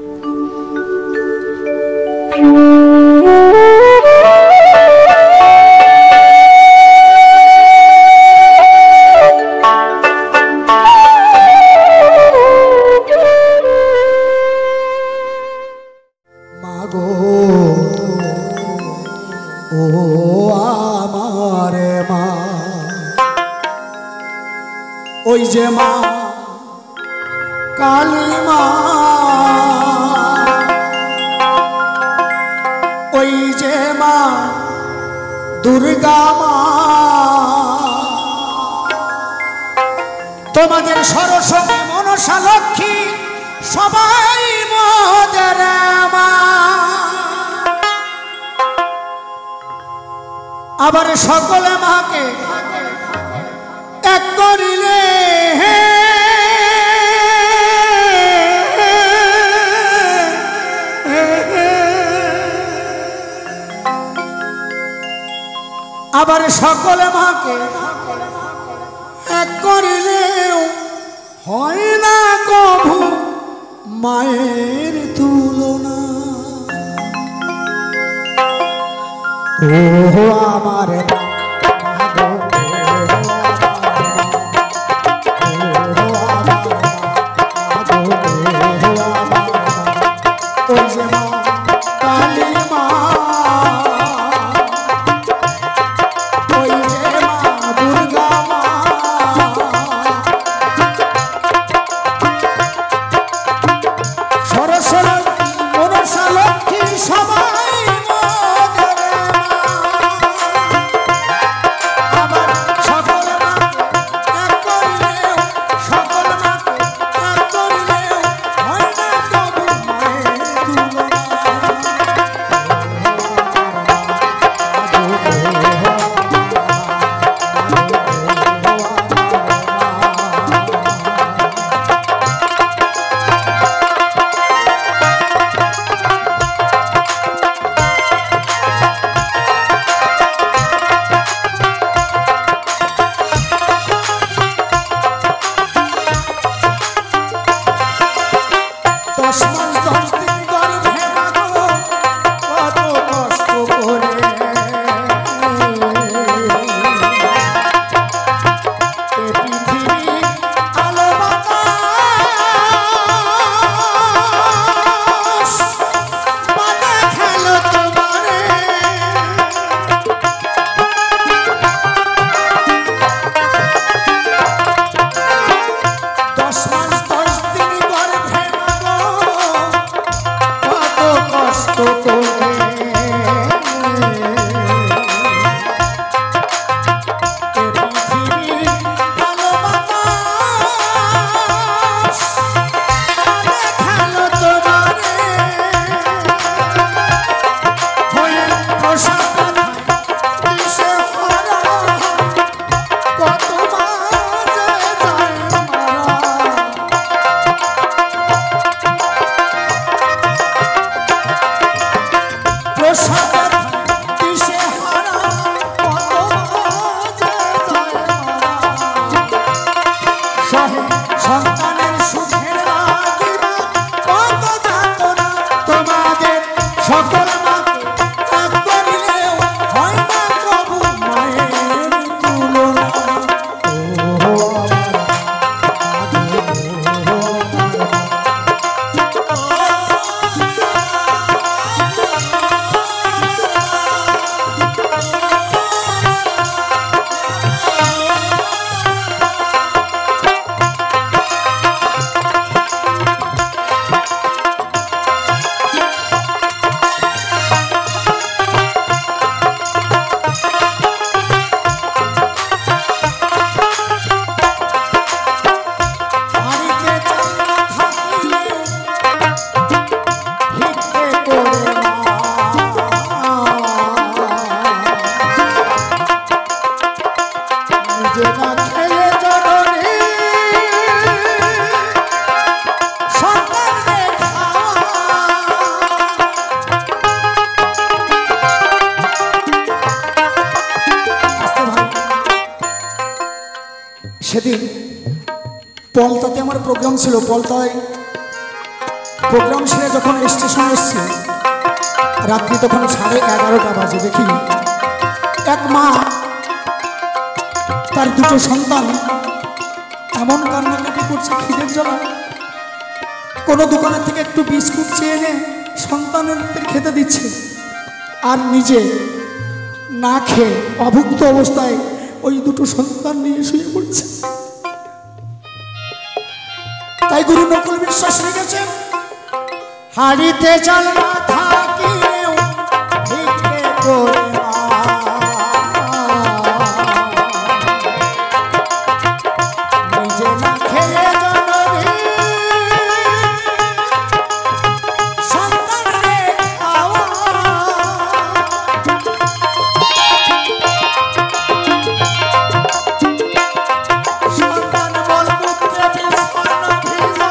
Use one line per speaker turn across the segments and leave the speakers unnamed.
ওই যে মা কালী মা, ওই যে মা দুর্গা মা, তোমাদের সরস্বতী মনসা লক্ষ্মী সবাই মোদের মা। আবার সকলে মাকে এক করিলে আবার সকলে মাকে এক করিলেও হয় না কভু মায়ের তুলনা। ও আমার
সেদিন পলতাতে আমার প্রোগ্রাম ছিল, পলতায়
প্রোগ্রাম সেরে যখন স্টেশনে এসছি, রাত্রি তখন 11:30 বাজে, দেখি এক মা তার দুটো সন্তান এমন কান্নাকাটি করছে খিদের জ্বালায়। কোনো দোকানের থেকে একটু বিস্কুট চেয়ে এনে সন্তানদের খেতে দিচ্ছে, আর নিজে না খেয়ে অভুক্ত অবস্থায় ওই দুটো সন্তান নিয়ে শুয়ে পড়ছে। তাই গুরু নকুল বিশ্বাস লিখেছেন, হাড়িতে জল না থাকিলেও ভিক্ষে করে নিজে না খেয়ে জননী সন্তানকে খাওয়া। সন্তান মলমূত্রে বিস্ফোরণ ভিজা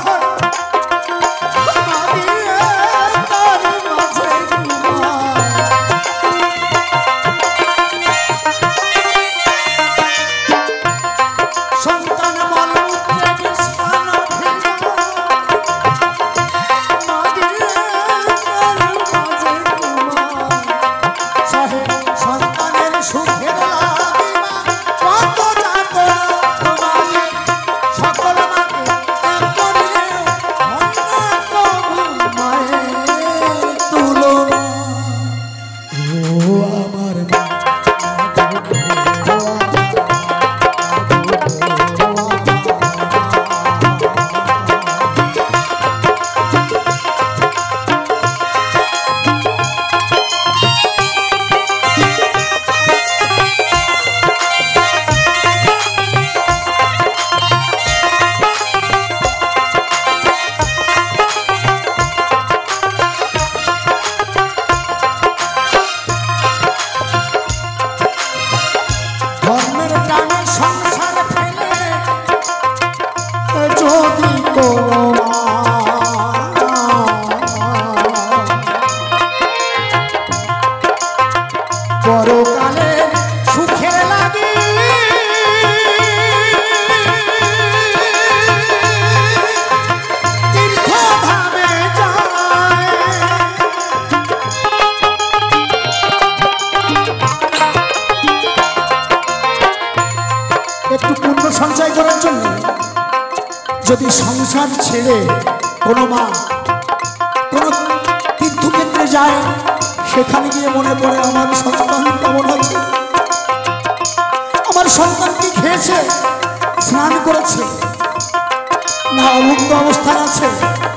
পরকালে সুখে লাগে তীর্থধামে যায়। একটু পুণ্য সঞ্চয় করার জন্য যদি সংসার ছেড়ে কোনো মা কোনো তীর্থক্ষেত্রে যায়, সেখানে গিয়ে মনে পড়ে আমার সন্তান কেমন আছে, আমার সন্তান কি খেয়েছে, স্নান করেছে না অভুক্ত অবস্থায় আছে।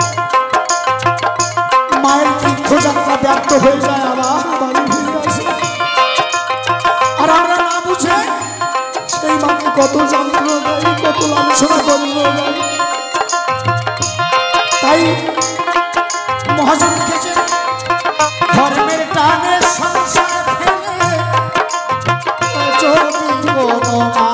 মায়ের তীর্থযাত্রা ব্যর্থ হয়ে যায়, আবার বাড়ি ফিরে আসে। আর আমরা না বুঝে সেই মাকে কত যন্ত্রণা দেয়, কত লাঞ্ছনা যন্ত্রণা দেয়। তাই মহাজন লিখেছে, ধর্মের টানে সংসার ফেলে যদি কোনো মা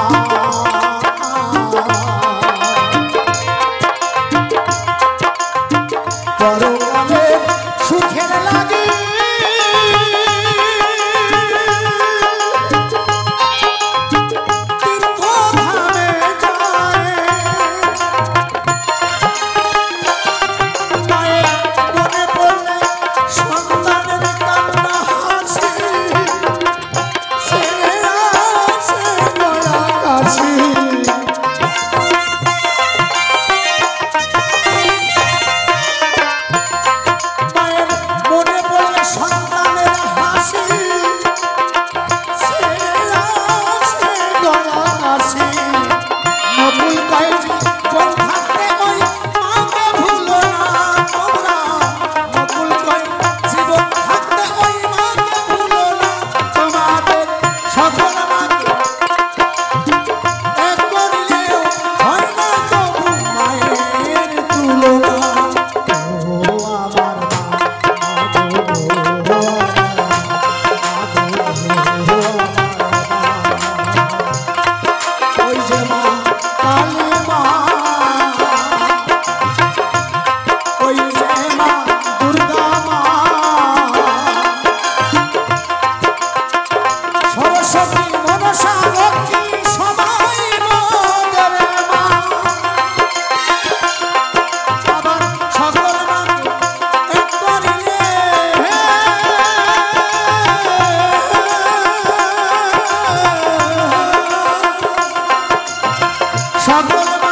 পরকালে সুখের লাগে তীর্থধামে যায়। মায়ের মনে পড়ল সকল